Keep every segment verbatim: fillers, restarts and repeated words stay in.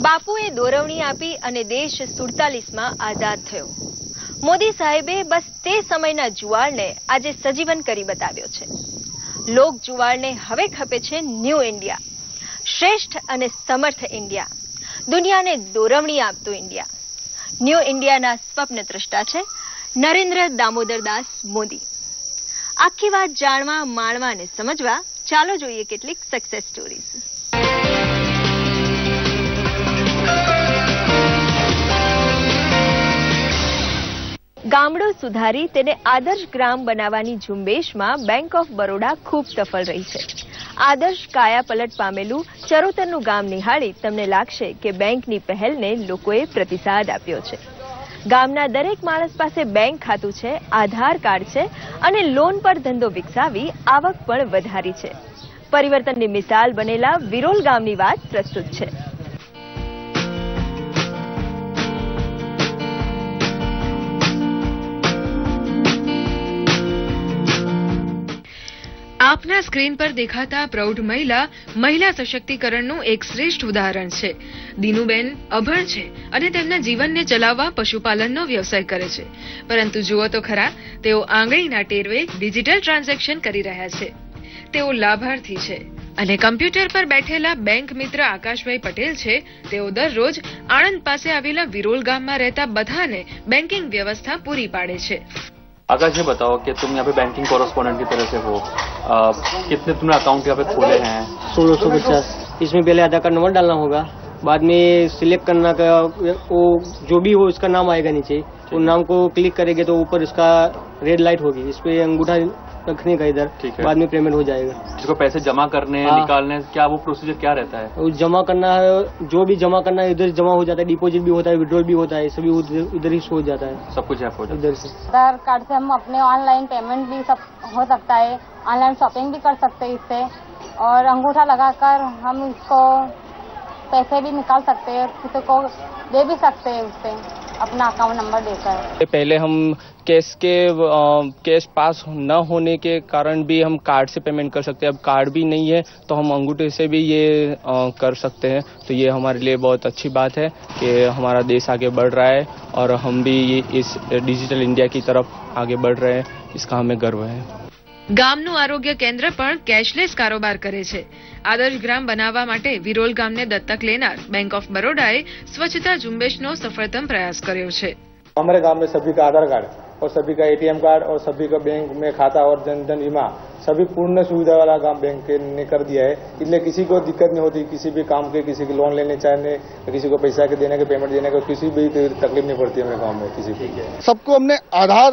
બાપુએ દોરવણી આપી અને દેશ સુડતાલીસ માં આઝાદ થયો. મોદી સાહેબે બસ તે સમયના જુવાળને આજે સજીવન કરી બતાવ્યો છે. લોક જુવાળને હવે ખપે છે ન્યૂ ઇન્ડિયા, શ્રેષ્ઠ અને સમર્થ ઇન્ડિયા, દુનિયાને દોરવણી આપતું ઇન્ડિયા. ન્યૂ ઇન્ડિયાના સ્વપ્ન દ્રષ્ટા છે નરેન્દ્ર દામોદરદાસ મોદી. આખી વાત જાણવા, માણવા અને સમજવા ચાલો જોઈએ કેટલીક સક્સેસ સ્ટોરીઝ. ગામડું સુધારી તેને આદર્શ ગ્રામ બનાવવાની ઝુંબેશમાં બેંક ઓફ બરોડા ખૂબ સફળ રહી છે. આદર્શ કાયાપલટ પામેલું ચરોતરનું ગામ નિહાળી તમને લાગશે કે બેંકની પહેલને લોકોએ પ્રતિસાદ આપ્યો છે. ગામના દરેક માણસ પાસે બેંક ખાતું છે, આધાર કાર્ડ છે અને લોન પર ધંધો વિકસાવી આવક પણ વધારી છે. પરિવર્તનની મિસાલ બનેલા વિરોલ ગામની વાત પ્રસ્તુત છે. આપના સ્ક્રીન પર દેખાતા પ્રૌઢ મહિલા મહિલા સશક્તિકરણનું એક શ્રેષ્ઠ ઉદાહરણ છે. દીનુબેન અભણ છે અને તેમના જીવનને ચલાવવા પશુપાલનનો વ્યવસાય કરે છે. પરંતુ જુઓ તો ખરા, તેઓ આંગળીના ટેરવે ડિજિટલ ટ્રાન્ઝેક્શન કરી રહ્યા છે. તેઓ લાભાર્થી છે અને કમ્પ્યુટર પર બેઠેલા બેંક મિત્ર આકાશભાઈ પટેલ છે. તેઓ દરરોજ આણંદ પાસે આવેલા વિરોલ ગામમાં રહેતા બધાને બેન્કિંગ વ્યવસ્થા પૂરી પાડે છે. आकाश ये बताओ कि तुम यहाँ पे बैंकिंग कॉरेस्पॉन्डेंट की तरह से हो, आ, कितने तुमने अकाउंट यहाँ पे खोले हैं? सोलह सौ पचास. इसमें पहले आधार कार्ड नंबर डालना होगा, बाद में सिलेक्ट करना का वो जो भी हो उसका नाम आएगा नीचे. उन नाम को क्लिक करेंगे तो ऊपर उसका रेड लाइट होगी, इस पे अंगूठा रखने का इधर, बाद में पेमेंट हो जाएगा. जिसको पैसे जमा करने हाँ. निकालने, क्या वो प्रोसीजर क्या रहता है? वो जमा करना है, जो भी जमा करना है इधर जमा हो जाता है, डिपॉजिट भी होता है, विड्रॉल भी होता है, सभी इधर ही हो जाता है. सब कुछ ऐप हो जाता है इधर से. आधार कार्ड से हम अपने ऑनलाइन पेमेंट भी सब हो सकता है, ऑनलाइन शॉपिंग भी कर सकते हैं इससे, और अंगूठा लगाकर हम इसको पैसे भी निकाल सकते हैं, किसी को दे भी सकते हैं उससे अपना अकाउंट नंबर देकर. पहले हम कैश के कैश पास न होने के कारण भी हम कार्ड से पेमेंट कर सकते हैं. अब कार्ड भी नहीं है तो हम अंगूठे से भी ये आ, कर सकते हैं. तो ये हमारे लिए बहुत अच्छी बात है कि हमारा देश आगे बढ़ रहा है और हम भी इस डिजिटल इंडिया की तरफ आगे बढ़ रहे हैं. इसका हमें गर्व है. ગામનું આરોગ્ય કેન્દ્ર પણ કેશલેસ કારોબાર કરે છે. આદર્શ ગ્રામ બનાવવા માટે વિરોલ ગામને દત્તક લેનાર બેંક ઓફ બરોડાએ સ્વચ્છતા ઝુંબેશનો સફળતમ પ્રયાસ કર્યો છે. हमारे गांव में सभी का आधार कार्ड और सभी का एटीएम कार्ड और सभी का बैंक में खाता और जनधन बीमा सभी पूर्ण सुविधा वाला काम बैंक ने कर दिया है. इसलिए किसी को दिक्कत नहीं होती, किसी भी काम के, किसी की लोन लेने चाहने, किसी को पैसा के देने के, पेमेंट देने का किसी भी तकलीफ नहीं पड़ती हमारे गाँव में किसी को. सबको हमने आधार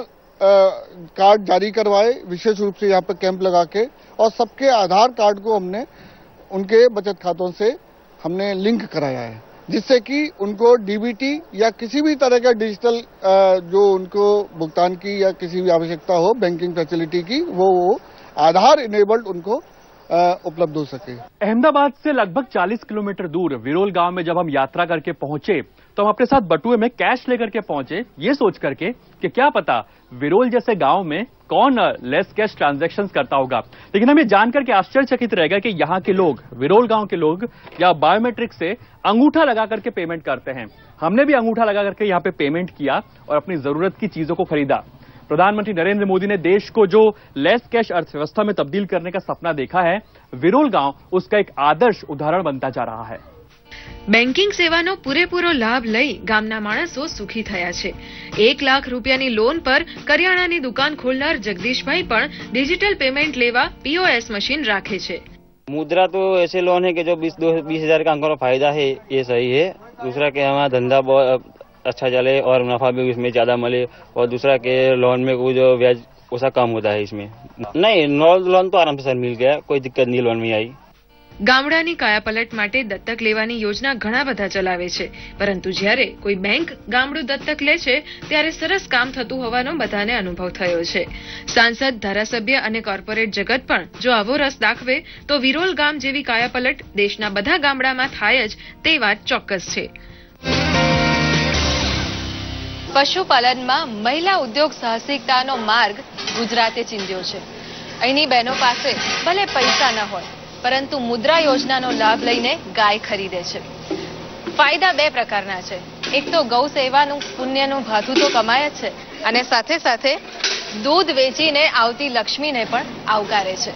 कार्ड जारी करवाए विशेष रूप से यहाँ पे कैंप लगा के, और सबके आधार कार्ड को हमने उनके बचत खातों से हमने लिंक कराया है, जिससे कि उनको डीबीटी या किसी भी तरह का डिजिटल जो उनको भुगतान की या किसी भी आवश्यकता हो बैंकिंग फैसिलिटी की, वो वो आधार इनेबल्ड उनको उपलब्ध हो सके. अहमदाबाद से लगभग चालीस किलोमीटर दूर विरोल गांव में जब हम यात्रा करके पहुंचे तो हम अपने साथ बटुए में कैश लेकर के पहुंचे, ये सोच करके कि क्या पता विरोल जैसे गांव में कौन लेस कैश ट्रांजैक्शंस करता होगा. लेकिन हम ये जानकर के आश्चर्यचकित रह गए कि यहाँ के लोग, विरोल गांव के लोग, या बायोमेट्रिक से अंगूठा लगा करके पेमेंट करते हैं. हमने भी अंगूठा लगा करके यहाँ पे पेमेंट किया और अपनी जरूरत की चीजों को खरीदा. प्रधानमंत्री नरेंद्र मोदी ने देश को जो लेस कैश अर्थव्यवस्था में तब्दील करने का सपना देखा है, विरोल गांव उसका एक आदर्श उदाहरण बनता जा रहा है. બેન્કિંગ સેવાનો પૂરેપૂરો લાભ લઈ ગામના માણસો સુખી થયા છે. એક લાખ રૂપિયાની લોન પર કરિયાણાની દુકાન ખોલનાર જગદીશભાઈ પણ ડિજિટલ પેમેન્ટ લેવા પીઓએસ મશીન રાખે છે. मुद्रा तो ऐसे लोन है कि जो बीस दो बीस हजार का अंकों का फायदा है, ये सही है. दूसरा कि हमारा धंधा बहुत अच्छा चले और मुनाफा भी इसमें ज्यादा मिले, और दूसरा के लोन में कोई जो ब्याज उसका कम होता है इसमें. नहीं, लोन तो आराम से सर मिल गया, कोई दिक्कत नहीं लोन में आई. ગામડાની કાયાપલટ માટે દત્તક લેવાની યોજના ઘણા બધા ચલાવે છે, પરંતુ જ્યારે કોઈ બેંક ગામડું દત્તક લે છે ત્યારે સરસ કામ થતું હોવાનો બધાને અનુભવ થયો છે. સાંસદ, ધારાસભ્ય અને કોર્પોરેટ જગત પણ જો આવો રસ દાખવે તો વિરોલ ગામ જેવી કાયાપલટ દેશના બધા ગામડામાં થાય જ, તે વાત ચોક્કસ છે. પશુપાલનમાં મહિલા ઉદ્યોગ સાહસિકતાનો માર્ગ ગુજરાતે ચીંધ્યો છે. અહીંની બહેનો પાસે ભલે પૈસા ન હોય પરંતુ મુદ્રા યોજનાનો લાભ લઈને ગાય ખરીદે છે. ફાયદા બે પ્રકારના છે. એક તો ગૌ સેવાનું પુણ્યનું ભાથું તો કમાય જ છે અને સાથે સાથે દૂધ વેચીને આવતી લક્ષ્મીને પણ આવકારે છે.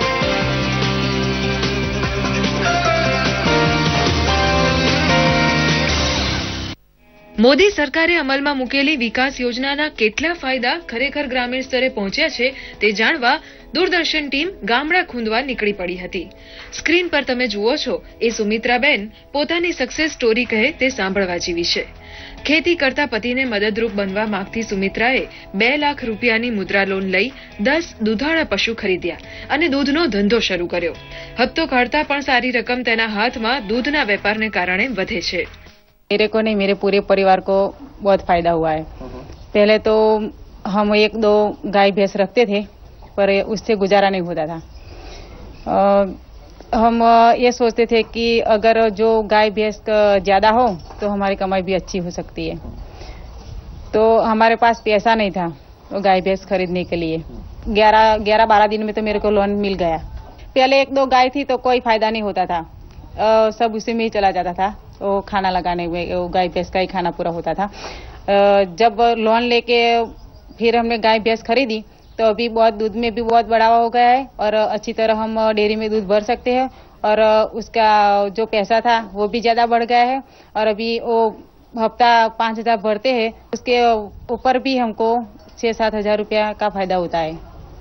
મોદી સરકારે અમલમાં મૂકેલી વિકાસ યોજનાના કેટલા ફાયદા ખરેખર ગ્રામીણ સ્તરે પહોંચ્યા છે તે જાણવા દૂરદર્શન ટીમ ગામડા ખૂંદવા નીકળી પડી હતી. સ્ક્રીન પર તમે જુઓ છો એ સુમિત્રાબેન પોતાની સક્સેસ સ્ટોરી કહે તે સાંભળવા જેવી છે. ખેતી કરતા પતિને મદદરૂપ બનવા માંગતી સુમિત્રાએ બે લાખ રૂપિયાની મુદ્રા લોન લઈ દસ દૂધાળા પશુ ખરીદ્યા અને દૂધનો ધંધો શરૂ કર્યો. હપ્તો કાઢતા પણ સારી રકમ તેના હાથમાં દૂધના વેપારને કારણે વધે છે. मेरे को नहीं, मेरे पूरे परिवार को बहुत फायदा हुआ है. पहले तो हम एक दो गाय भैंस रखते थे पर उससे गुजारा नहीं होता था. आ, हम ये सोचते थे कि अगर जो गाय भैंस ज्यादा हो तो हमारी कमाई भी अच्छी हो सकती है. तो हमारे पास पैसा नहीं था वो गाय भैंस खरीदने के लिए. ग्यारह ग्यारह बारह दिन में तो मेरे को लोन मिल गया. पहले एक दो गाय थी तो कोई फायदा नहीं होता था. आ, सब उसी में ही चला जाता था. वो खाना लगाने में वो गाय भैंस का ही खाना पूरा होता था. जब लोन लेके फिर हमने गाय भैंस खरीदी तो अभी बहुत दूध में भी बहुत बढ़ावा हो गया है और अच्छी तरह हम डेयरी में दूध भर सकते हैं और उसका जो पैसा था वो भी ज्यादा बढ़ गया है और अभी वो हफ्ता पाँच हजार भरते हैं उसके ऊपर भी हमको छह सात हजार रुपया का फायदा होता है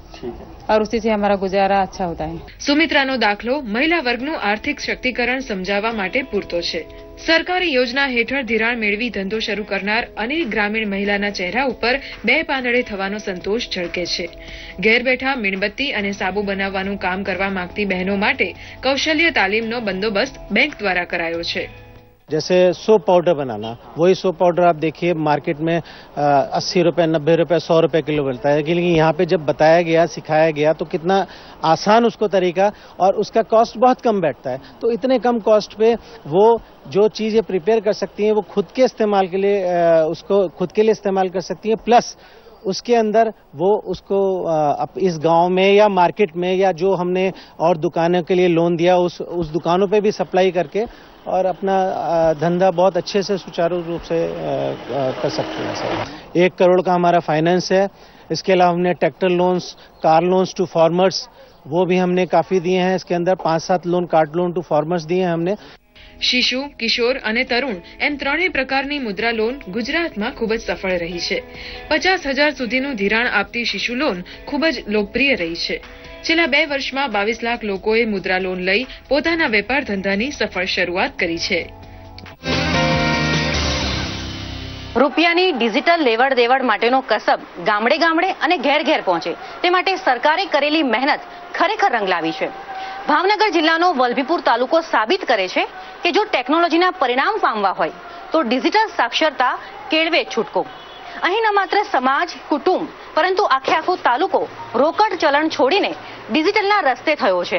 और उसी से हमारा गुजारा अच्छा होता है. સુમિત્રાનો દાખલો મહિલા વર્ગનું આર્થિક શક્તિકરણ સમજાવવા માટે પૂરતો છે. સરકારી યોજના હેઠળ ધિરાણ મેળવી ધંધો શરૂ કરનાર અનેક ગ્રામીણ મહિલાના ચહેરા ઉપર બે પાંદડે થવાનો સંતોષ ઝળકે છે. ઘેર બેઠા મીણબત્તી અને સાબુ બનાવવાનું કામ કરવા માંગતી બહેનો માટે કૌશલ્ય તાલીમનો બંદોબસ્ત બેંક દ્વારા કરાયો છે. जैसे सोप पाउडर बनाना, वही सोप पाउडर आप देखिए मार्केट में अस्सी रुपए नब्बे रुपए सौ रुपए किलो मिलता है, लेकिन यहाँ पे जब बताया गया सिखाया गया तो कितना आसान उसको तरीका और उसका कॉस्ट बहुत कम बैठता है. तो इतने कम कॉस्ट पे वो जो चीजें प्रिपेयर कर सकती हैं वो खुद के इस्तेमाल के लिए उसको खुद के लिए इस्तेमाल कर सकती हैं. प्लस उसके अंदर वो उसको इस गांव में या मार्केट में या जो हमने और दुकानों के लिए लोन दिया उस उस दुकानों पे भी सप्लाई करके और अपना धंधा बहुत अच्छे से सुचारू रूप से कर सकते हैं. सर एक करोड़ का हमारा फाइनेंस है. इसके अलावा हमने tractor loans, car loans to farmers वो भी हमने काफी दिए हैं. इसके अंदर पांच सात loan card loan to farmers दिए हैं हमने. શિશુ, કિશોર અને તરુણ એમ ત્રણેય પ્રકારની મુદ્રા લોન ગુજરાતમાં ખૂબ જ સફળ રહી છે. પચાસ હજાર સુધીનું ધિરાણ આપતી શિશુ લોન ખૂબ જ લોકપ્રિય રહી છે. છેલ્લા બે વર્ષમાં બાવીસ લાખ લોકોએ મુદ્રા લોન લઈ પોતાના વેપાર ધંધાની સફળ શરૂઆત કરી છે. રૂપિયાની ડિજિટલ લેવડ દેવડ માટેનો કસબ ગામડે ગામડે અને ઘેર ઘેર પહોંચે તે માટે સરકારે કરેલી મહેનત ખરેખર રંગ લાવી છે. ભાવનગર જિલ્લાનો વલભીપુર તાલુકો સાબિત કરે છે કે જો ટેકનોલોજીના પરિણામ પામવા હોય તો ડિજિટલ સાક્ષરતા કેળવે છૂટકો. અહીં ન માત્ર સમાજ, કુટુંબ પરંતુ આખે આખો તાલુકો રોકડ ચલણ છોડીને ડિજિટલના રસ્તે થયો છે.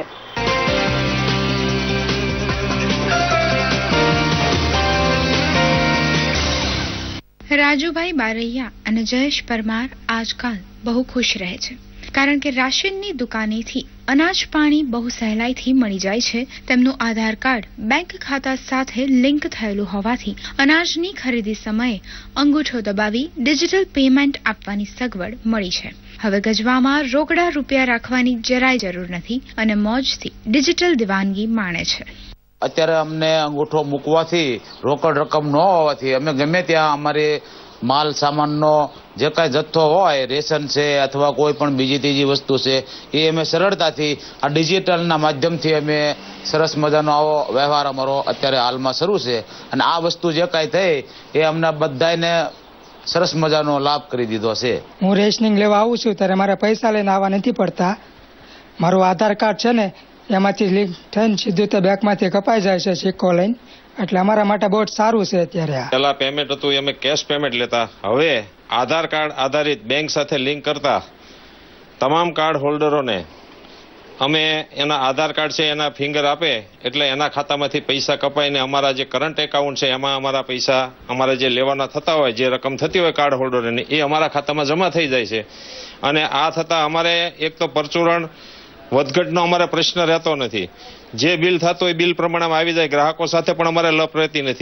રાજુભાઈ બારૈયા અને જયેશ પરમાર આજકાલ બહુ ખુશ રહે છે કારણ કે રાશનની દુકાનેથી અનાજ પાણી બહુ સહેલાઈથી મળી જાય છે. તેમનું આધાર કાર્ડ બેંક ખાતા સાથે લિંક થયેલું હોવાથી અનાજની ખરીદી સમયે અંગૂઠો દબાવી ડિજિટલ પેમેન્ટ આપવાની સગવડ મળી છે. હવે ગજવામાં રોકડા રૂપિયા રાખવાની જરાય જરૂર નથી અને મોજથી ડિજિટલ દિવાનગી માણે છે. અત્યારે અમને અંગૂઠો મૂકવાથી રોકડ રકમ ન હોવાથી અમે ગમે ત્યાં અમારે માલ સામાનનો જે કાંઈ જથ્થો હોય રેશન છે અથવા કોઈ પણ બીજી ત્રીજી વસ્તુ છે એ અમે સરળતાથી આ ડિજિટલના માધ્યમથી અમે સરસ મજાનો આવો વ્યવહાર અમારો અત્યારે હાલમાં શરૂ છે અને આ વસ્તુ જે કાંઈ થઈ એ અમને બધાને સરસ મજાનો લાભ કરી દીધો છે. હું રેશનિંગ લેવા આવું છું ત્યારે મારે પૈસા લઈને આવવા નથી પડતા. મારું આધાર કાર્ડ છે ને એમાંથી લિંક થઈને સીધું તે બેંકમાંથી કપાઈ જાય છે સિક્કો લઈને, એટલે અમારા માટે બહુ સારું છે. અત્યારે પહેલા પેમેન્ટ હતું અમે કેશ પેમેન્ટ લેતા, હવે આધાર કાર્ડ આધારિત બેંક સાથે લિંક કરતા તમામ કાર્ડ હોલ્ડરોને અમે એના આધાર કાર્ડ છે એના ફિંગર આપે એટલે એના ખાતામાંથી પૈસા કપાઈને અમારા જે કરંટ એકાઉન્ટ છે એમાં અમારા પૈસા અમારે જે લેવાના થતા હોય જે રકમ થતી હોય કાર્ડ હોલ્ડરોની એ અમારા ખાતામાં જમા થઈ જાય છે. અને આ થતા અમારે એક તો પરચુરણ વધઘટનો અમારે પ્રશ્ન રહેતો નથી. જે બિલ થતો હોય બિલ પ્રમાણે આવી જાય. ગ્રાહકો સાથે પણ અમારે લપ રહેતી નથી.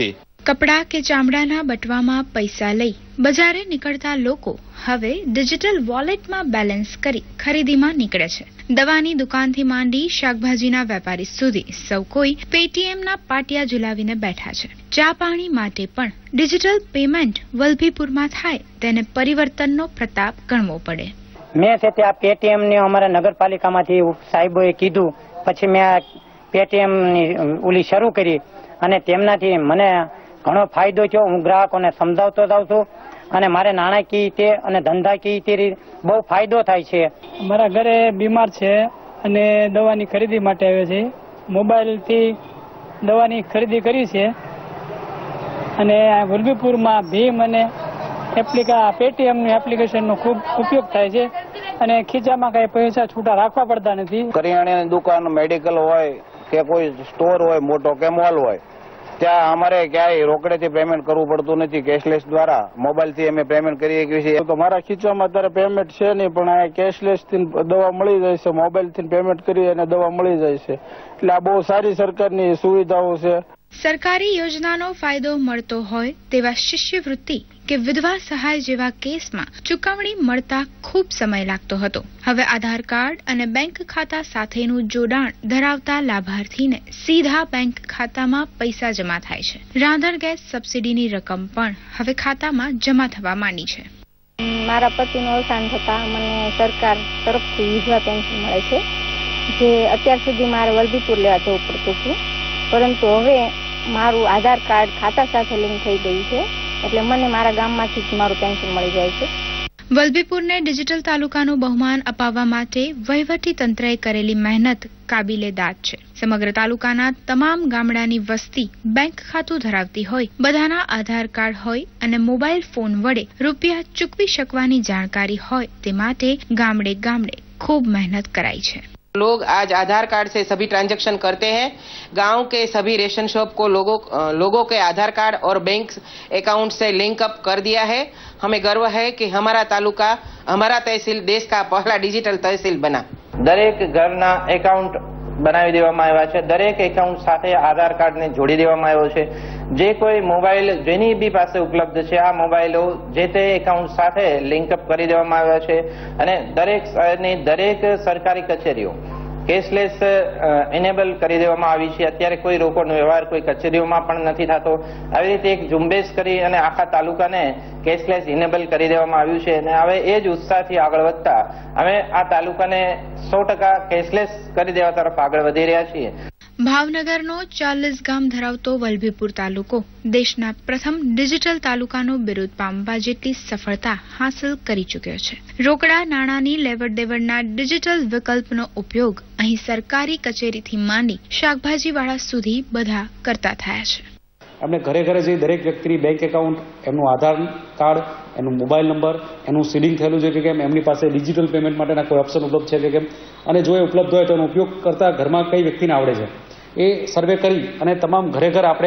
કપડાં કે ચામડાના બટવામાં પૈસા લઈ બજારે નીકળતા લોકો હવે ડિજિટલ વોલેટમાં બેલેન્સ કરી ખરીદીમાં નીકળે છે. દવાની દુકાનથી માંડી શાકભાજીના વેપારી સુધી સૌ કોઈ પેટીએમના પાટિયા ઝુલાવીને બેઠા છે. ચા પાણી માટે પણ ડિજિટલ પેમેન્ટ વલભીપુરમાં થાય તેને પરિવર્તનનો પ્રતાપ ગણવો પડે. મેં છે ત્યાં પેટીએમ ને અમારા નગરપાલિકામાંથી સાહેબોએ કીધું, પછી મેં પેટીએમ ની ઓલી શરૂ કરી અને તેમનાથી મને ઘણો ફાયદો થયો. હું ગ્રાહકોને સમજાવતો જાઉં છું અને મારે નાણાકીય રીતે અને ધંધાકીય રીતે બહુ ફાયદો થાય છે. મારા ઘરે બીમાર છે અને દવાની ખરીદી માટે આવે છે. મોબાઈલથી દવાની ખરીદી કરી છે અને વલભીપુરમાં ભીમ અને એપ્લિકા પેટીએમની એપ્લિકેશનનો ખૂબ ઉપયોગ થાય છે અને ખીચામાં કઈ પૈસા છૂટા રાખવા પડતા નથી. કરિયાણાની દુકાન, મેડિકલ હોય કે કોઈ સ્ટોર હોય મોટો કે મોલ હોય, ત્યાં અમારે ક્યાંય રોકડેથી પેમેન્ટ કરવું પડતું નથી. કેશલેસ દ્વારા મોબાઈલથી અમે પેમેન્ટ કરી શકીએ છીએ. તો મારા ખીચામાં અત્યારે પેમેન્ટ છે નહીં, પણ આ કેશલેસથી દવા મળી જાય છે. મોબાઈલથી પેમેન્ટ કરી અને દવા મળી જાય છે. એટલે આ બહુ સારી સરકારની સુવિધાઓ છે. સરકારી યોજનાનો ફાયદો મળતો હોય તેવા શિષ્યવૃત્તિ કે વિધવા સહાય જેવા કેસમાં ચૂકવણી મળતા ખૂબ સમય લાગતો હતો. હવે આધાર કાર્ડ અને બેંક ખાતા સાથેનું જોડાણ ધરાવતા લાભાર્થીને સીધા બેંક ખાતામાં પૈસા જમા થાય છે. રાંધણ ગેસ સબસિડીની રકમ પણ હવે ખાતામાં જમા થવા માંડી છે. મારા પતિનું અવસાન થતા મને સરકાર તરફથી વિધવા પેન્શન મળે છે, જે અત્યાર સુધી મારે વલભીપુર લેવા જવું પડતું હતું, પરંતુ હવે મારું આધાર કાર્ડ ખાતા સાથે લિંક થઈ ગયું છે, એટલે મને મારા ગામમાંથી જ મારું પેન્શન મળી જાય છે. વલભીપુરને ડિજિટલ તાલુકાનું બહુમાન અપાવવા માટે વહીવટી તંત્રએ કરેલી મહેનત કાબિલે દાદ છે. સમગ્ર તાલુકાના તમામ ગામડાની વસ્તી બેંક ખાતું ધરાવતી હોય, બધાના આધાર કાર્ડ હોય અને મોબાઈલ ફોન વડે રૂપિયા ચૂકવી શકવાની જાણકારી હોય, તે માટે ગામડે गामड़े खूब मेहनत कराई है। लोग आज आधार कार्ड से सभी ट्रांजैक्शन करते हैं। गांव के सभी रेशन शॉप को लोगों लोगों के आधार कार्ड और बैंक अकाउंट से लिंक अप कर दिया है। हमें गर्व है कि हमारा तालुका हमारा तहसील देश का पहला डिजिटल तहसील बना। દરેક ઘરના એકાઉન્ટ બનાવી દેવામાં આવ્યા છે। દરેક એકાઉન્ટ સાથે આધાર કાર્ડને જોડી દેવામાં આવ્યો છે। જે કોઈ મોબાઈલ જેની બી પાસે ઉપલબ્ધ છે, આ મોબાઈલો જે તે એકાઉન્ટ સાથે લિંકઅપ કરી દેવામાં આવ્યા છે અને દરેક શહેરની દરેક સરકારી કચેરીઓ કેશલેસ એનેબલ કરી દેવામાં આવી છે। અત્યારે કોઈ રોકડનો વ્યવહાર કોઈ કચેરીઓમાં પણ નથી થતો। આવી રીતે એક ઝુંબેશ કરી અને આખા તાલુકાને કેશલેસ ઇનેબલ કરી દેવામાં આવ્યું છે અને હવે એ જ ઉત્સાહથી આગળ વધતા અમે આ તાલુકાને સો ટકા કેશલેસ કરી દેવા તરફ આગળ વધી રહ્યા છીએ। ભાવનગરનો ચાલીસ ગામ ધરાવતો વલભીપુર તાલુકો દેશના પ્રથમ ડિજિટલ તાલુકાનો બિરુદ પામવા જેટલી સફળતા હાંસલ કરી ચૂક્યો છે। રોકડા નાણાંની લેવડ દેવડના ડિજિટલ વિકલ્પનો ઉપયોગ અહીં સરકારી કચેરીથી માંડી શાકભાજીવાળા સુધી બધા કરતા થયા છે। આપણે ઘરે ઘરે જઈ દરેક વ્યક્તિની બેંક એકાઉન્ટ, એમનું આધાર કાર્ડ, એનું મોબાઈલ નંબર, એનું સીડિંગ થયેલું છે કે કેમ, એમની પાસે ડિજિટલ પેમેન્ટ માટેના કોઈ ઓપ્શન ઉપલબ્ધ છે કે કેમ, અને જો એ ઉપલબ્ધ હોય તો એનો ઉપયોગ કરતા ઘરમાં કઈ વ્યક્તિને આવડે છે એ સર્વે કરી અને તમામ ઘરે ઘર આપણે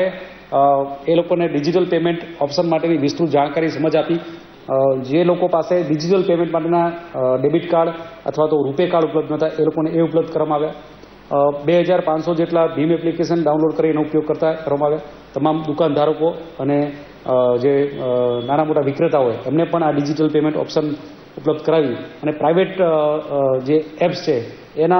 એ લોકોને ડિજિટલ પેમેન્ટ ઓપ્શન માટેની વિસ્તૃત જાણકારી સમજ આપી। જે લોકો પાસે ડિજિટલ પેમેન્ટ માટેના ડેબિટ કાર્ડ અથવા તો રૂપે કાર્ડ ઉપલબ્ધ નહોતા એ લોકોને એ ઉપલબ્ધ કરવામાં આવ્યા। બે હજાર પાંચસો જેટલા ભીમ એપ્લિકેશન ડાઉનલોડ કરી એનો ઉપયોગ કરતા કરવામાં આવ્યા। તમામ દુકાનધારકો અને જે નાના મોટા વિક્રેતા હોય એમને પણ આ ડિજિટલ પેમેન્ટ ઓપ્શન ઉપલબ્ધ કરાવી અને પ્રાઇવેટ જે એપ્સ છે એના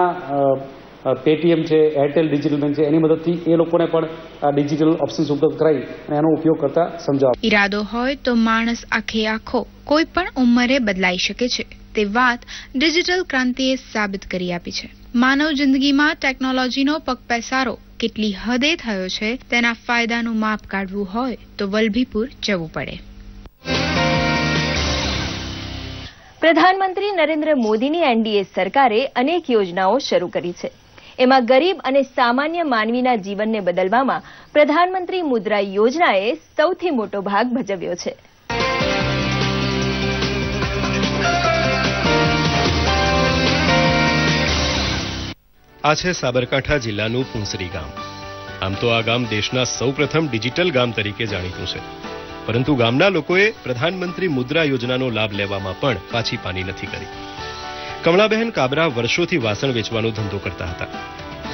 પેટીએમ છે, એરટેલ ડિજિટલ બેંક છે, એની મદદથી એ લોકોને પણ આ ડિજિટલ ઓપ્શન્સ ઉપલબ્ધ કરાવી અને એનો ઉપયોગ કરતા સમજાવ। ઈરાદો હોય તો માણસ આખે આખો કોઈ પણ ઉંમરે બદલાઈ શકે છે તે વાત ડિજિટલ ક્રાંતિએ સાબિત કરી આપી છે। માનવ જિંદગીમાં ટેકનોલોજીનો પગપેસારો કેટલી હદે થયો છે તેના ફાયદાનું માપ કાઢવું હોય તો વલભીપુર જવું પડે। પ્રધાનમંત્રી નરેન્દ્ર મોદીની એનડીએ સરકારે અનેક યોજનાઓ શરૂ કરી છે। એમાં ગરીબ અને સામાન્ય માનવીના જીવનને બદલવામાં પ્રધાનમંત્રી મુદ્રા યોજનાએ સૌથી મોટો ભાગ ભજવ્યો છે। આ છે સાબરકાંઠા જિલ્લાનું પુંસરી ગામ। આમ તો આ ગામ દેશના સૌપ્રથમ ડિજિટલ ગામ તરીકે જાણીતું છે, પરંતુ ગામના લોકોએ પ્રધાનમંત્રી મુદ્રા યોજનાનો લાભ લેવામાં પણ પાછી પાની નથી કરી। કમળાબહેન કાબરા વર્ષોથી વાસણ વેચવાનો ધંધો કરતા હતા।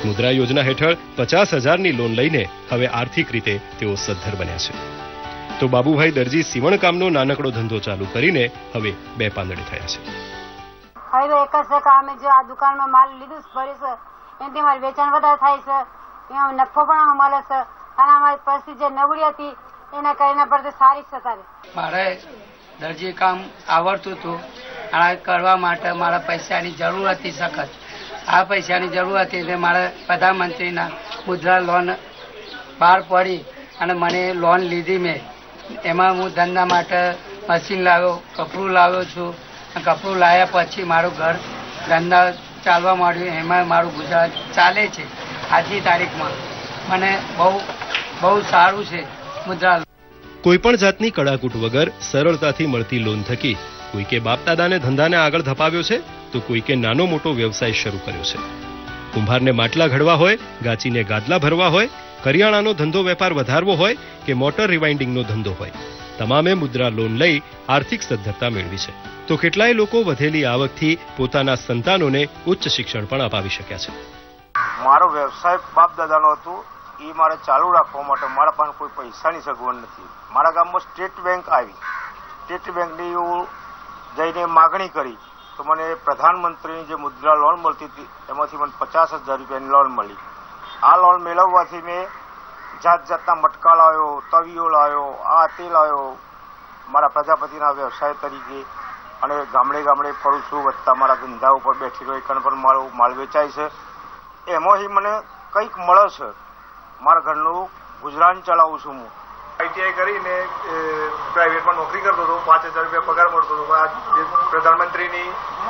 મુદ્રા યોજના હેઠળ પચાસ હજારની લોન લઈને હવે આર્થિક રીતે તેઓ સદ્ધર બન્યા છે. તો બાબુભાઈ દરજી સીવણકામનો નાનકડો ધંધો ચાલુ કરીને હવે બે પાંદડે થયા છે. ફાયદો એક જ છે કે અમે જે આ દુકાનમાં માલ લીધું છે ભરી છે એનાથી મારું વેચાણ વધારે થાય છે, એમાં નફો પણ મળે છે અને અમારી પરિસ્થિતિ જે નબળી હતી એના કરીને પરથી સારી છે. તારે મારે દરજી કામ આવડતું હતું, આ કરવા માટે મારા પૈસાની જરૂર હતી સખત. આ પૈસાની જરૂર હતી એટલે મારે પ્રધાનમંત્રીના મુદ્રા લોન બહાર પડી અને મને લોન લીધી. મેં એમાં હું ધંધા માટે મશીન લાવ્યો, કપડું લાવ્યો છું. કપડું લાવ્યા પછી મારું ઘર ધંધા ચાલવા માંડ્યું, એમાં મારું ગુજરાત ચાલે છે. આજની તારીખમાં મને બહુ બહુ સારું છે મુદ્રા. કોઈપણ જાતની કડાકૂટ વગર સરળતાથી મળતી લોન થકી કોઈકે બાપદાદાને ધંધાને આગળ ધપાવ્યો છે તો કોઈકે નાનો મોટો વ્યવસાય શરૂ કર્યો છે. કુંભારને માટલા ઘડવા હોય, ગાચીને ગાદલા ભરવા હોય, કરિયાણાનો ધંધો વેપાર વધારવો હોય કે મોટર રિવાઇન્ડિંગનો ધંધો હોય, તમામે મુદ્રા લોન લઈ આર્થિક સદ્ધરતા મેળવી છે. તો કેટલાય લોકો વધેલી આવકથી પોતાના સંતાનોને ઉચ્ચ શિક્ષણ પણ અપાવી શક્યા છે. મારો વ્યવસાય બાપ દાદાનો હતો, એ મારે ચાલુ રાખવા માટે મારા પાસે કોઈ પૈસાની સગવડ નથી. મારા ગામમાં સ્ટેટ બેંક આવી, સ્ટેટ બેંકની હું જઈને માગણી કરી તો મને પ્રધાનમંત્રીની જે મુદ્રા લોન મળતી હતી એમાંથી મને પચાસ હજાર રૂપિયાની લોન મળી. આ લોન મેળવવાથી મેં જાત જાતના મટકા લાવ્યો, તવીઓ લાવ્યો, આ તે લાવ્યો મારા પ્રજાપતિના વ્યવસાય તરીકે, અને ગામડે ગામડે ફરું છું, વધતા મારા ધંધા ઉપર બેઠી રહ્યો એકણ પણ મારો માલ વેચાય છે. એમાંથી મને કંઈક મળે છે, મારા ઘરનું ગુજરાન ચલાવું છું. હું આઈટીઆઈ કરીને પ્રાઇવેટમાં નોકરી કરતો હતો, પાંચ હજાર રૂપિયા પગાર મળતો હતો. આ જે પ્રધાનમંત્રીની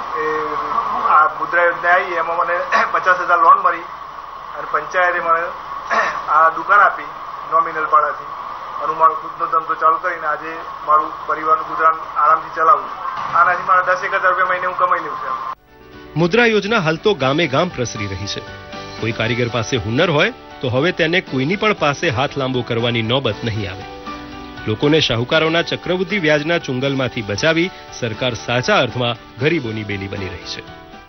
આ મુદ્રા યોજના આવી એમાં મને પચાસ હજાર લોન મળી અને પંચાયતે મને આ દુકાન આપી નોમિનલ ભાડાથી, અને મારો ખુદનો ધંધો ચાલુ કરીને આજે મારું પરિવારનું ગુજરાન આરામથી ચલાવું છું. આનાથી મારા દસ એક હજાર રૂપિયા મહિને હું કમાઈ લઉં છું. મુદ્રા યોજના હાલ તો ગામે ગામ પ્રસરી રહી છે. કોઈ કારીગર પાસે હુનર હોય તો હવે તેને કોઈની પણ પાસે હાથ લાંબો કરવાની નોબત નહીં આવે. લોકોને શાહુકારોના ચક્રવૃદ્ધિ વ્યાજના ચુંગલમાંથી બચાવી સરકાર સાચા અર્થમાં ગરીબોની બેલી બની રહી છે.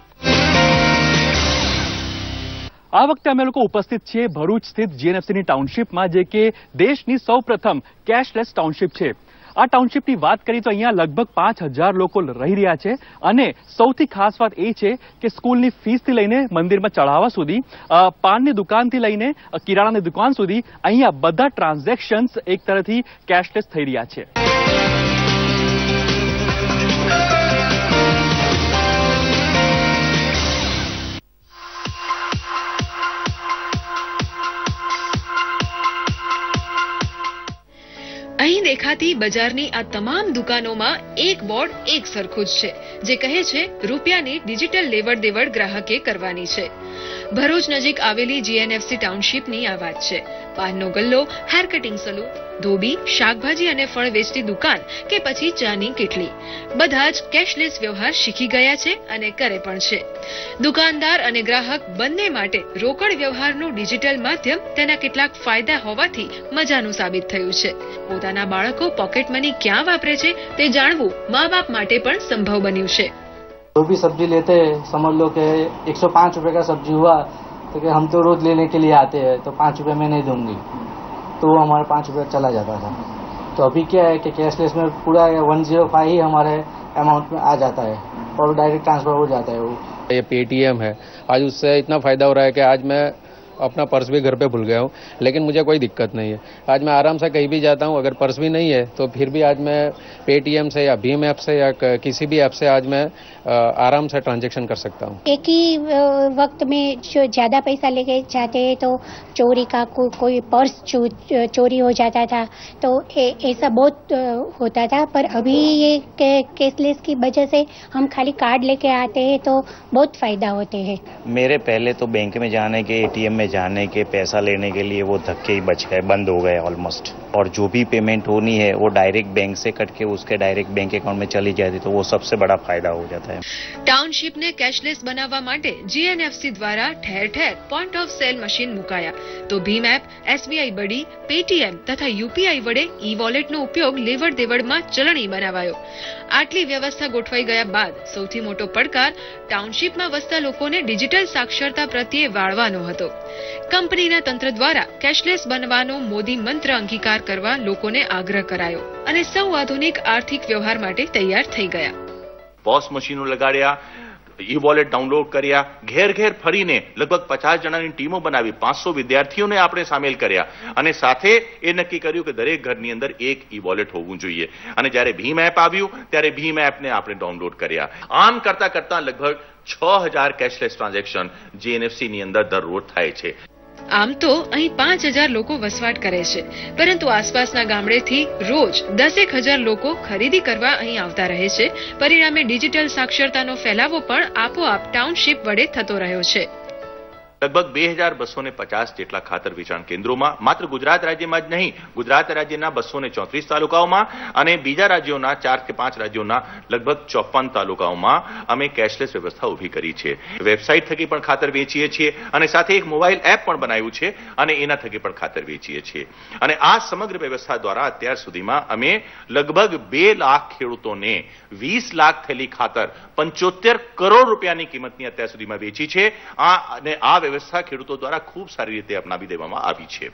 આ વખતે અમે લોકો ઉપસ્થિત છીએ ભરૂચ સ્થિત જીએનએફસીની ટાઉનશીપમાં, જે કે દેશની સૌ પ્રથમ કેશલેસ ટાઉનશીપ છે. આ ટાઉનશીપની વાત કરીએ તો અહીંયા લગભગ પાંચ હજાર લોકો રહી રહ્યા છે, અને સૌથી ખાસ વાત એ છે કે સ્કૂલની ફીસથી લઈને મંદિરમાં ચઢાવવા સુધી, પાનની દુકાનથી લઈને કિરાણાની દુકાન સુધી અહીંયા બધા ટ્રાન્ઝેક્શન્સ એક તરફથી કેશલેસ થઈ રહ્યા છે. અહીં દેખાતી બજારની આ તમામ દુકાનોમાં એક બોર્ડ એક સરખું જ છે, જે કહે છે રૂપિયાની ડિજિટલ લેવડ દેવડ ગ્રાહકે કરવાની છે. ભરૂચ નજીક આવેલી જીએનએફસી ટાઉનશીપની આ વાત છે. પાનનો ગલ્લો, હેર કટિંગ સલૂન, ધોબી, શાકભાજી અને ફળ વેચતી દુકાન કે પછી ચાની કેટલી, બધા જ કેશલેસ વ્યવહાર શીખી ગયા છે અને કરે પણ છે. દુકાનદાર અને ગ્રાહક બંને માટે રોકડ વ્યવહારનું ડિજિટલ માધ્યમ તેના કેટલાક ફાયદા હોવાથી મજાનું સાબિત થયું છે. પોતાના બાળકો પોકેટ મની ક્યાં વાપરે છે તે જાણવું મા બાપ માટે પણ સંભવ બન્યું છે. जो भी सब्जी लेते हैं, समझ लो कि एक सौ पाँच रुपए का सब्जी हुआ तो कि हम तो रोज लेने के लिए आते हैं, तो पाँच रुपए में नहीं दूंगी, तो वो हमारे पाँच रुपये चला जाता था. तो अभी क्या है कि कैशलेस में पूरा वन जीरो फाइव ही हमारे अमाउंट में आ जाता है और डायरेक्ट ट्रांसफर हो जाता है. वो ये पेटीएम है, आज उससे इतना फायदा हो रहा है कि आज मैं अपना पर्स भी घर पे भूल गया हूँ, लेकिन मुझे कोई दिक्कत नहीं है. आज मैं आराम से कहीं भी जाता हूँ, अगर पर्स भी नहीं है तो फिर भी आज मैं पेटीएम से या भीम ऐप से या किसी भी ऐप से आज मैं आराम से ट्रांजैक्शन कर सकता हूँ. एक ही वक्त में जो ज्यादा पैसा लेके जाते हैं तो चोरी का को, कोई पर्स चो, चोरी हो जाता था, तो ए, ऐसा बहुत होता था. पर अभी ये कैशलेस की वजह से हम खाली कार्ड लेके आते हैं तो बहुत फायदा होते हैं. मेरे पहले तो बैंक में जाने के, एटीएम में जाने के, पैसा लेने के लिए वो धक्के ही बच गए, बंद हो गए ऑलमोस्ट. और जो भी पेमेंट होनी है वो डायरेक्ट बैंक से कट के उसके डायरेक्ट बैंक अकाउंट में चली जाती, तो वो सबसे बड़ा फायदा हो जाता है. ટાઉનશીપને કેશલેસ બનાવવા માટે જીએનએફસી દ્વારા ઠેર ઠેર પોઈન્ટ ઓફ સેલ મશીન મુકાયા, તો ભીમ એપ, એસબીઆઈ બડી, પેટીએમ તથા યુપીઆઈ વડે ઈ વોલેટનો ઉપયોગ લેવડ દેવડમાં ચલણી બનાવાયો. આટલી વ્યવસ્થા ગોઠવાઈ ગયા બાદ સૌથી મોટો પડકાર ટાઉનશીપમાં વસતા લોકોને ડિજિટલ સાક્ષરતા પ્રત્યે વાળવાનો હતો. કંપનીના તંત્ર દ્વારા કેશલેસ બનવાનો મોદી મંત્ર અંગીકાર કરવા લોકોને આગ્રહ કરાયો અને સૌ આધુનિક આર્થિક વ્યવહાર માટે તૈયાર થઈ ગયા. પોસ મશીનો લગાડ્યા, ઈ વોલેટ ડાઉનલોડ કર્યા, ઘેર ઘેર ફરીને લગભગ પચાસ જણાની ટીમો બનાવી પાંચસો વિદ્યાર્થીઓને આપણે સામેલ કર્યા અને સાથે એ નક્કી કર્યું કે દરેક ઘરની અંદર એક ઈ વોલેટ હોવું જોઈએ. અને જ્યારે ભીમ એપ આવ્યું ત્યારે ભીમ એપને આપણે ડાઉનલોડ કર્યા. આમ કરતા કરતા લગભગ છ હજાર કેશલેસ ટ્રાન્ઝેક્શન જીએનએફસી ની અંદર દરરોજ થાય છે. આમ તો અહીં પાંચ હજાર લોકો વસવાટ કરે છે, પરંતુ આસપાસના ગામડેથી રોજ દસેક હજાર લોકો ખરીદી કરવા અહીં આવતા રહે છે. પરિણામે ડિજિટલ સાક્ષરતાનો ફેલાવો પણ આપોઆપ ટાઉનશીપ વડે થતો રહ્યો છે. લગભગ બે હજાર બસો ને પચાસ જેટલા ખાતર વેચાણ કેન્દ્રોમાં માત્ર ગુજરાત રાજ્યમાં જ નહીં, ગુજરાત રાજ્યના બસો ને ચોત્રીસ તાલુકાઓમાં અને બીજા રાજ્યોના ચાર કે પાંચ રાજ્યોના લગભગ ચોપન તાલુકાઓમાં અમે કેશલેસ વ્યવસ્થા ઉભી કરી છે. વેબસાઇટ થકી પણ ખાતર વેચીએ છીએ અને સાથે એક મોબાઈલ એપ પણ બનાવ્યું છે અને એના થકી પણ ખાતર વેચીએ છીએ. અને આ સમગ્ર વ્યવસ્થા દ્વારા અત્યાર સુધીમાં અમે લગભગ બે લાખ ખેડૂતોને વીસ લાખ થેલી ખાતર પંચોતેર કરોડ રૂપિયાની કિંમતની અત્યાર સુધીમાં વેચી છે. આ અને આ વ્યવસ્થા ખેડૂતો દ્વારા ખૂબ સારી રીતે અપનાવી દેવામાં આવી છે.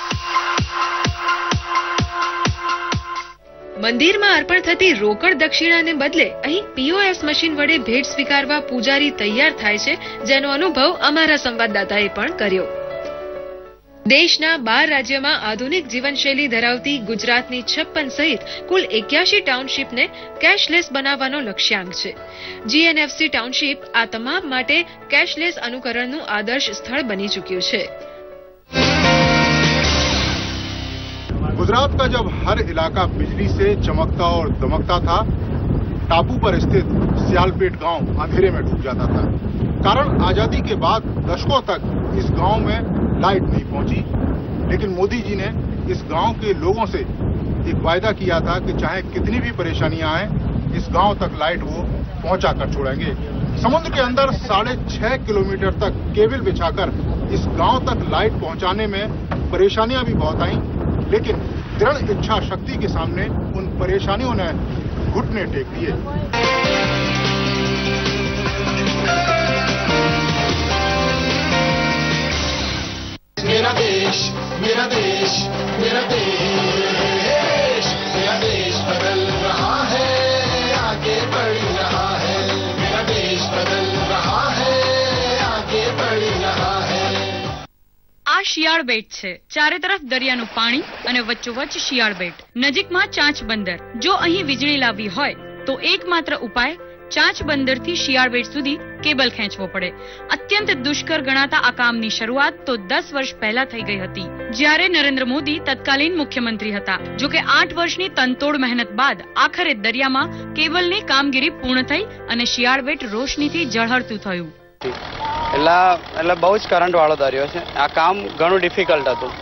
મંદિરમાં અર્પણ થતી રોકડ દક્ષિણાને બદલે અહીં પીઓએસ મશીન વડે ભેટ સ્વીકારવા પૂજારી તૈયાર થાય છે, જેનો અનુભવ અમારા સંવાદદાતાએ પણ કર્યો. દેશના બાર રાજ્યમાં આધુનિક જીવનશૈલી ધરાવતી ગુજરાતની છપ્પન સહિત કુલ એક્યાસી ટાઉનશીપને કેશલેસ બનાવવાનો લક્ષ્યાંક છે. જીએનએફસી ટાઉનશીપ આ તમામ માટે કેશલેસ અનુકરણનું આદર્શ સ્થળ બની ચૂક્યું છે. गुजरात का जब हर इलाका बिजली से चमकता और दमकता था, टापू पर स्थित सियालपेट गांव अंधेरे में डूब जाता था. कारण आजादी के बाद दशकों तक इस गांव में लाइट नहीं पहुंची, लेकिन मोदी जी ने इस गांव के लोगों से एक वायदा किया था कि चाहे कितनी भी परेशानियां आए, इस गांव तक लाइट वो पहुंचा कर छोड़ेंगे. समुद्र के अंदर साढ़े छह किलोमीटर तक केबल बिछाकर इस गांव तक लाइट पहुंचाने में परेशानियां भी बहुत आई, लेकिन दृढ़ इच्छा शक्ति के सामने उन परेशानियों ने घुटने टेक दिए. मेरा देश, मेरा देश, मेरा देश, मेरा देश बदल रहा है, आगे बढ़ रहा है. मेरा देश बदल रहा है, आगे बढ़ रहा है. આ શિયાળ બેટ છે. ચારે તરફ દરિયાનું પાણી અને વચ્ચોવચ્ચ શિયાળ બેટ. નજીકમાં ચાંચ બંદર. જો અહીં વીજળી લાવવી હોય તો એકમાત્ર ઉપાય ચાંચ બંદરથી શિયાળ બેટ સુધી કેબલ ખેંચવો પડે. અત્યંત દુષ્કર ગણાતા આ કામની શરૂઆત તો દસ વર્ષ પહેલા થઈ ગઈ હતી, જ્યારે નરેન્દ્ર મોદી તત્કાલીન મુખ્યમંત્રી હતા. જો કે આઠ વર્ષની તનતોડ મહેનત બાદ આખરે દરિયામાં કેબલની કામગીરી પૂર્ણ થઈ અને શિયાળ બેટ રોશનીથી ઝળહળતું થયું. એટલે એટલે બહુ જ કરંટ વાળો દરિયો છે. આ કામ ઘણું ડિફિકલ્ટ હતું.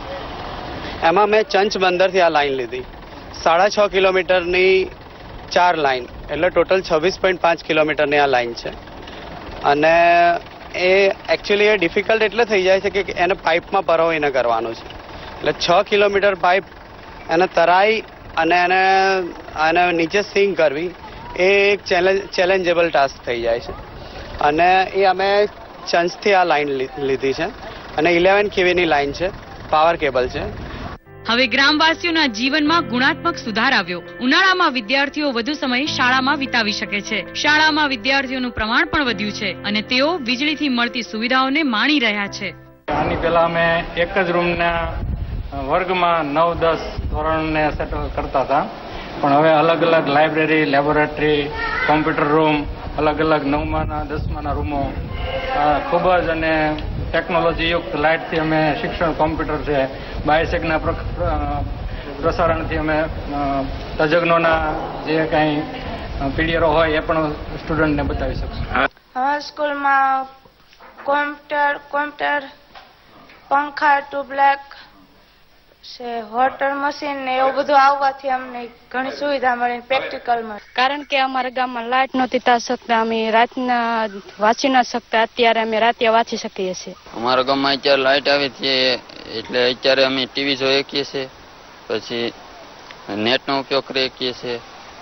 એમાં મેં ચંચ બંદરથી આ લાઈન લીધી. સાડા છ કિલોમીટરની ચાર લાઈન, એટલે ટોટલ છવ્વીસ પોઈન્ટ પાંચ કિલોમીટરની આ લાઈન છે. અને એ એકચ્યુઅલી એ ડિફિકલ્ટ એટલે થઈ જાય છે કે એને પાઇપમાં પરોવીને કરવાનું છે. એટલે છ કિલોમીટર પાઇપ એને તરાઈ અને એને એને નીચે સિંક કરવી એ એક ચેલેન્જેબલ ટાસ્ક થઈ જાય છે. અને એ અમે ચંચથી આ લાઈન લીધી છે અને ઇલેવન કેવીની લાઈન છે, પાવર કેબલ છે. હવે ગ્રામવાસીઓના જીવનમાં ગુણાત્મક સુધાર આવ્યો. ઉનાળામાં વિદ્યાર્થીઓ વધુ સમય શાળામાં વિતાવી શકે છે. શાળામાં વિદ્યાર્થીઓનું પ્રમાણ પણ વધ્યું છે અને તેઓ વીજળીથી મળતી સુવિધાઓને માણી રહ્યા છે. આની પહેલા અમે એક જ રૂમના વર્ગમાં નવ દસ ધોરણને સેટ કરતા હતા, પણ હવે અલગ અલગ લાઇબ્રેરી, લેબોરેટરી, કોમ્પ્યુટર રૂમ, અલગ અલગ નવમાના દસમાના રૂમો ખૂબ જ અને ટેકનોલોજી યુક્ત લાઇટથી અમે શિક્ષણ, કોમ્પ્યુટર છે, બાયસેકના પ્રસારણથી અમે તજજ્ઞોના જે કંઈ પીડીઆરો હોય એ પણ સ્ટુડન્ટને બતાવી શકશું. અમારા સ્કૂલમાં કોમ્પ્યુટર કોમ્પ્યુટર પંખા, ટ્યુબલાઇટ છે, વોટર મશીન ને એવું બધું આવવાથી અમને ઘણી સુવિધા મળી પ્રેક્ટિકલમાં. કારણ કે અમારા ગામમાં લાઇટ નહોતી તા શકતા, અમે રાતના વાંચી ન શકતા. અત્યારે અમે રાતે વાંચી શકીએ છીએ. અમારા ગામમાં અત્યારે લાઇટ આવે છે એટલે અત્યારે અમે ટીવી જોઈ શકીએ છીએ, પછી નેટનો ઉપયોગ કરી શકીએ છીએ,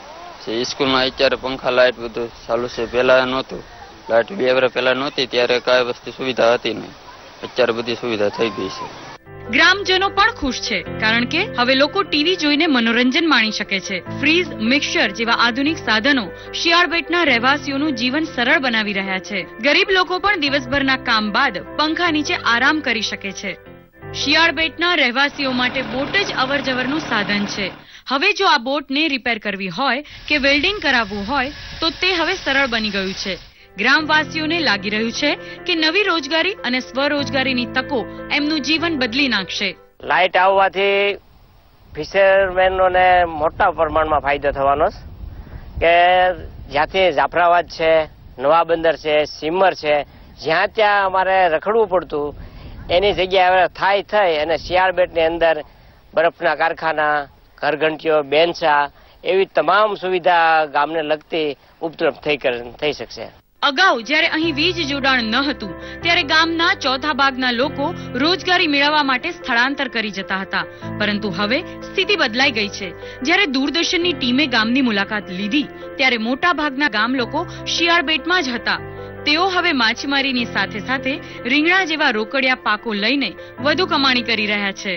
સ્કૂલમાં અત્યારે પંખા લાઇટ બધું ચાલુ છે. પહેલા નહોતું, લાઇટ બે વર્ષ પહેલા નહોતી ત્યારે કાંઈ વસ્તુ સુવિધા હતી નહીં. અત્યારે બધી સુવિધા થઈ ગઈ છે. ગ્રામજનો પણ ખુશ છે, કારણ કે હવે લોકો ટીવી જોઈને મનોરંજન માણી શકે છે. ફ્રીઝ, મિક્સર જેવા આધુનિક સાધનો શિયાળબેટના રહેવાસીઓનું જીવન સરળ બનાવી રહ્યા છે. ગરીબ લોકો પણ દિવસભરના કામ બાદ પંખા નીચે આરામ કરી શકે છે. શિયાળબેટના રહેવાસીઓ માટે બોટ જ અવરજવરનું સાધન છે. હવે જો આ બોટને રિપેર કરવી હોય કે વેલ્ડિંગ કરાવવું હોય તો તે હવે સરળ બની ગયું છે. ગ્રામવાસીઓને લાગી રહ્યું છે કે નવી રોજગારી અને સ્વરોજગારીની તકો એમનું જીવન બદલી નાખશે. લાઇટ આવવાથી ફિશરમેનોને મોટા પ્રમાણમાં ફાયદો થવાનો કે જ્યાંથી જાફરાબાદ છે, નવા બંદર છે, સિમર છે, જ્યાં ત્યાં અમારે રખડવું પડતું એની જગ્યાએ થાય થઈ અને શિયાળબેટની અંદર બરફના કારખાના, ઘરઘંટીઓ, બેન્ચા એવી તમામ સુવિધા ગામને લગતી ઉપલબ્ધ થઈ થઈ શકશે. અગાઉ જ્યારે અહીં વીજ જોડાણ ન હતું ત્યારે ગામના ચોથા ભાગના લોકો રોજગારી મેળવવા માટે સ્થળાંતર કરી જતા હતા, પરંતુ હવે સ્થિતિ બદલાઈ ગઈ છે. જ્યારે દૂરદર્શનની ટીમે ગામની મુલાકાત લીધી ત્યારે મોટા ભાગના ગામ લોકો શિયાળબેટમાં જ હતા. તેઓ હવે માછીમારીની સાથે સાથે રીંગણા જેવા રોકડિયા પાકો લઈને વધુ કમાણી કરી રહ્યા છે.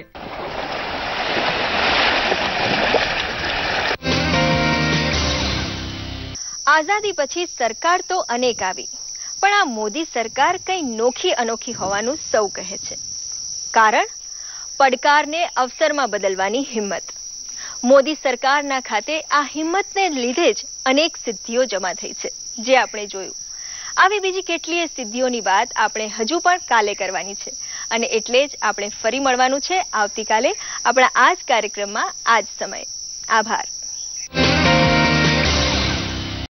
આઝાદી પછી સરકાર તો અનેક આવી, પણ આ મોદી સરકાર કંઈ નોખી અનોખી હોવાનું સૌ કહે છે. કારણ પડકારને અવસરમાં બદલવાની હિંમત. મોદી સરકારના ખાતે આ હિંમતને લીધે જ અનેક સિદ્ધિઓ જમા થઈ છે, જે આપણે જોયું. આવી બીજી કેટલીય સિદ્ધિઓની વાત આપણે હજુ પણ કાલે કરવાની છે, અને એટલે જ આપણે ફરી મળવાનું છે આવતીકાલે આપણા આ જ કાર્યક્રમમાં આ જ સમયે. આભાર.